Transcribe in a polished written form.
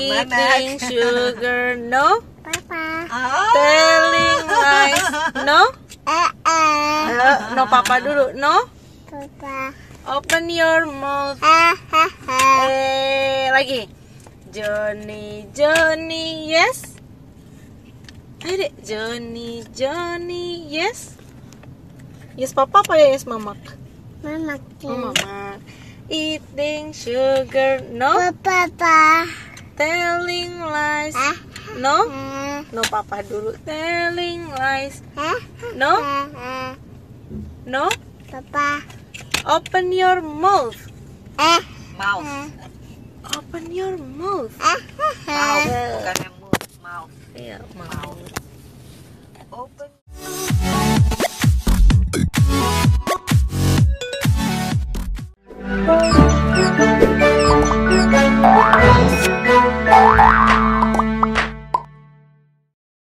Eating sugar, no. Papa. Telling lies, no. No, papa dulu, no. Papa. Open your mouth. Lagi. Johnny, Johnny, yes. Ayo dek, Johnny, Johnny, yes. Yes papa apa yes mama? Mama. Oh mama. Eating sugar, no. Papa. Telling lies, no. No papa dulu. Telling lies, no. No. Papa. Open your mouth. Mouth. Open your mouth. Mouth, bukan